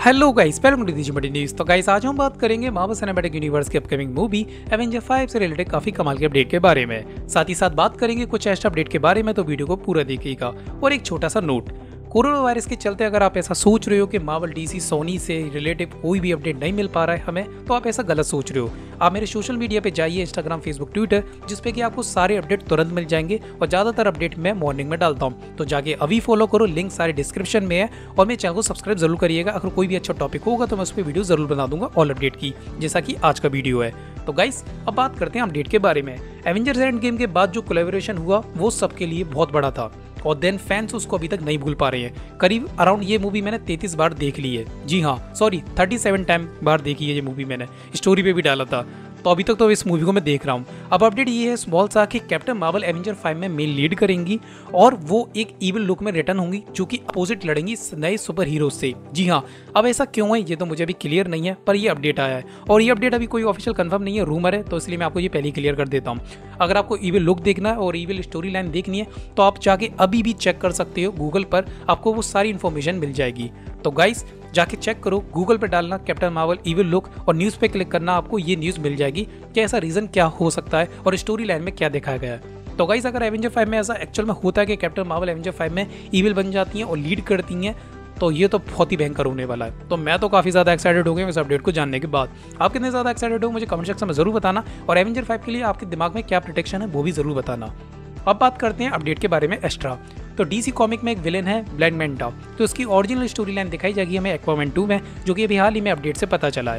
Hello guys, welcome to the बड़ी news. तो guys आज हम बात करेंगे मार्वल सिनेमैटिक यूनिवर्स की अपकमिंग मूवी एवेंजर 5 से रिलेटेड काफी कमाल के अपडेट के बारे में। साथ ही साथ बात करेंगे कुछ एक्स्ट्रा अपडेट के बारे में, तो वीडियो को पूरा देखिएगा। और एक छोटा सा नोट, कोरोना वायरस के चलते अगर आप ऐसा सोच रहे हो कि मार्वल डीसी सोनी से रिलेटिव कोई भी अपडेट नहीं मिल पा रहा है हमें, तो आप ऐसा गलत सोच रहे हो। आप मेरे सोशल मीडिया पे जाइए, इंस्टाग्राम, फेसबुक, ट्विटर, जिसपे कि आपको सारे अपडेट तुरंत मिल जाएंगे और ज्यादातर अपडेट मैं मॉर्निंग में डालता हूँ। तो जाके अभी फॉलो करो, लिंक सारे डिस्क्रिप्शन में है। और मेरे चैनल को सब्सक्राइब जरूर करिएगा। अगर कोई भी अच्छा टॉपिक होगा तो मैं उस पर वीडियो जरूर बना दूंगा ऑल अपडेट की, जैसा कि आज का वीडियो है। तो गाइस अब बात करते हैं अपडेट के बारे में। एवेंजर्स एंड गेम के बाद जो कोलैबोरेशन हुआ वो सबके लिए बहुत बड़ा था और देन फैंस उसको अभी तक नहीं भूल पा रहे हैं। करीब अराउंड ये मूवी मैंने 33 बार देख ली है। जी हाँ, सॉरी 37 टाइम बार देखी है ये मूवी, मैंने स्टोरी पे भी डाला था। तो अभी तक तो इस मूवी को मैं देख रहा हूँ। अब अपडेट ये है स्मॉल सा कि कैप्टन मार्वल एवेंजर 5 में मेन लीड करेंगी और वो एक इविल लुक में रिटर्न होंगी, जो कि अपोजिट लड़ेंगी नए सुपर हीरो से। जी हाँ, अब ऐसा क्यों है ये तो मुझे अभी क्लियर नहीं है, पर ये अपडेट आया है और ये अपडेट अभी कोई ऑफिशियल कंफर्म नहीं है, रूमर है, तो इसलिए मैं आपको ये पहले ही क्लियर कर देता हूँ। अगर आपको इविल लुक देखना है और इविल स्टोरी लाइन देखनी है तो आप जाके अभी भी चेक कर सकते हो गूगल पर, आपको वो सारी इन्फॉर्मेशन मिल जाएगी। तो गाइस जाके चेक करो, गूगल पे डालना कैप्टन मार्वल इविल लुक और न्यूज़ पे क्लिक करना, आपको ये न्यूज़ मिल जाएगी कि ऐसा रीज़न क्या हो सकता है और स्टोरी लाइन में क्या दिखाया गया है। तो गाइस अगर एवेंजर 5 में ऐसा एक्चुअल में होता है कि कैप्टन मार्वल एवेंजर 5 में इविल बन जाती हैं और लीड करती हैं, तो ये तो बहुत ही भयंकर होने वाला है। तो मैं तो काफ़ी ज़्यादा एक्साइटेड हो गया इस अपडेट को जानने के बाद। आप कितने ज़्यादा एक्साइटेड हो मुझे कमेंट सेक्शन में ज़रूर बताना, और एवेंजर 5 के लिए आपके दिमाग में क्या प्रोटेक्शन है वो भी ज़रूर बताना। अब बात करते हैं अपडेट के बारे में एक्स्ट्रा। तो डीसी कॉमिक में एक विलेन है ब्लैक मैंटा, तो उसकी ओरिजिनल स्टोरी लाइन दिखाई जाएगी हमें एक्वामैन 2 में, जो कि अभी हाल ही में अपडेट से पता चला है।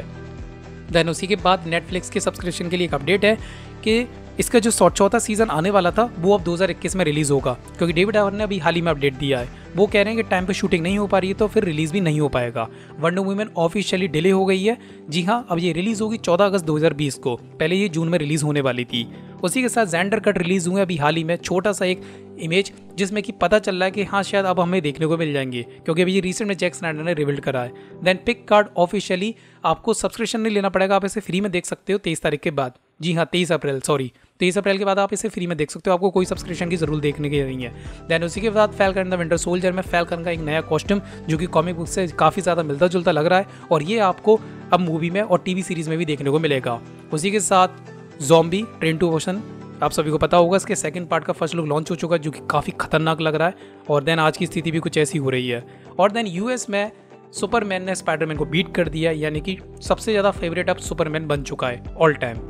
देन उसी के बाद नेटफ्लिक्स के सब्सक्रिप्शन के लिए एक अपडेट है कि इसका जो चौथा सीजन आने वाला था वो अब 2021 में रिलीज होगा, क्योंकि डेविड आवर ने अभी हाल ही में अपडेट दिया है। वो कह रहे हैं कि टाइम पे शूटिंग नहीं हो पा रही है तो फिर रिलीज भी नहीं हो पाएगा। वंडर वुमन ऑफिशियली डिले हो गई है। जी हाँ, अब ये रिलीज होगी 14 अगस्त 2020 को, पहले ये जून में रिलीज होने वाली थी। उसी के साथ जेंडर कट रिलीज हुए अभी हाल ही में, छोटा सा एक इमेज जिसमें कि पता चल रहा है कि हाँ शायद अब हमें देखने को मिल जाएंगे, क्योंकि अभी ये रिसेंट में जैक स्नाइडर ने रिवील करा है। देन पिक कार्ड ऑफिशियली आपको सब्सक्रिप्शन नहीं लेना पड़ेगा, आप इसे फ्री में देख सकते हो 23 तारीख के बाद। जी हाँ, 23 अप्रैल के बाद आप इसे फ्री में देख सकते हो, आपको कोई सब्सक्रिप्शन की जरूरत देखने की नहीं है। देन उसी के बाद फैल्कन द विंटर सोल्जर में फैल्कन का एक नया कॉस्ट्यूम जो कि कॉमिक बुक से काफ़ी ज़्यादा मिलता जुलता लग रहा है, और ये आपको अब मूवी में और टीवी सीरीज में भी देखने को मिलेगा। उसी के साथ ज़ॉम्बी ट्रेन टू ओशन, आप सभी को पता होगा इसके सेकंड पार्ट का फर्स्ट लुक लॉन्च हो चुका है, जो कि काफ़ी खतरनाक लग रहा है। और देन आज की स्थिति भी कुछ ऐसी हो रही है। और देन यूएस में सुपरमैन ने स्पाइडरमैन को बीट कर दिया, यानी कि सबसे ज़्यादा फेवरेट अब सुपरमैन बन चुका है ऑल टाइम।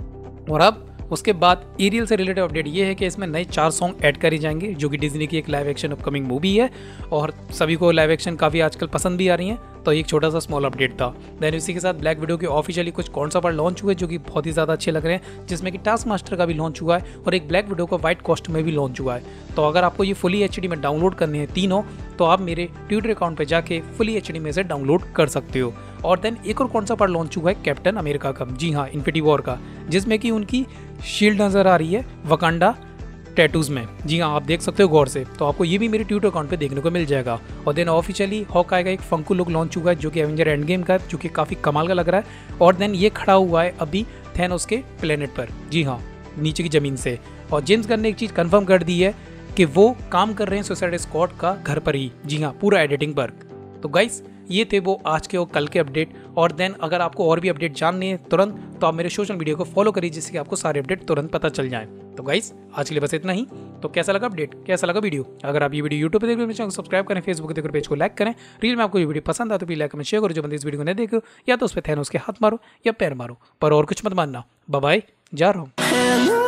और अब उसके बाद एरियल से रिलेटेड अपडेट ये है कि इसमें नए 4 सॉन्ग ऐड करे जाएंगे, जो कि डिज्नी की एक लाइव एक्शन अपकमिंग मूवी है और सभी को लाइव एक्शन काफ़ी आजकल पसंद भी आ रही हैं। तो एक छोटा सा स्मॉल अपडेट था। देन इसी के साथ ब्लैक विडो के ऑफिशियली कुछ कॉन्सेप्ट आर्ट लॉन्च हुए, जो कि बहुत ही ज़्यादा अच्छे लग रहे हैं, जिसमें कि टास्क मास्टर का भी लॉन्च हुआ है और एक ब्लैक विडो का व्हाइट कॉस्ट्यूम में भी लॉन्च हुआ है। तो अगर आपको ये फुली एचडी में डाउनलोड करने हैं तीनों, तो आप मेरे ट्विटर अकाउंट पर जाके फुली एचडी में से डाउनलोड कर सकते हो। और देन एक और कॉन्सेप्ट आर्ट लॉन्च हुआ है कैप्टन अमेरिका का, जी हाँ, इन्फिनिटी वॉर का, जिसमें कि उनकी शील्ड नज़र आ रही है वकांडा टैटूज में। जी हाँ, आप देख सकते हो गौर से, तो आपको ये भी मेरे ट्विटर अकाउंट पे देखने को मिल जाएगा। और देन ऑफिशियली हॉकाई का एक फंकू लुक लॉन्च हुआ है, जो कि एवेंजर एंड गेम का, जो कि काफ़ी कमाल का लग रहा है। और देन ये खड़ा हुआ है अभी थैनोस के प्लेनेट पर, जी हाँ, नीचे की ज़मीन से। और जेम्स गन ने एक चीज़ कन्फर्म कर दी है कि वो काम कर रहे हैं सुसाइड स्क्वाड का घर पर ही, जी हाँ, पूरा एडिटिंग पर। तो गाइस ये थे वो आज के और कल के अपडेट। और देन अगर आपको और भी अपडेट जानने हैं तुरंत, तो आप मेरे सोशल मीडिया को फॉलो करिए, जिससे कि आपको सारे अपडेट तुरंत पता चल जाएं। तो गाइस आज के लिए बस इतना ही। तो कैसा लगा अपडेट, कैसा लगा वीडियो? अगर आप ये वीडियो यूट्यूब पे देख रहे हो, चैनल को सब्सक्राइब करें, फेसबुक देख पेज को लाइक करें, रील में आपको ये वीडियो पसंद आए तो प्लीज लाइक कमेंट शेयर करो। जो बंदे इस वीडियो को नहीं देखो, या तो उस पर थैनोस के हाथ मारो या पैर मारो, पर और कुछ मत मानना। बाय बाय, जा रहा हूँ।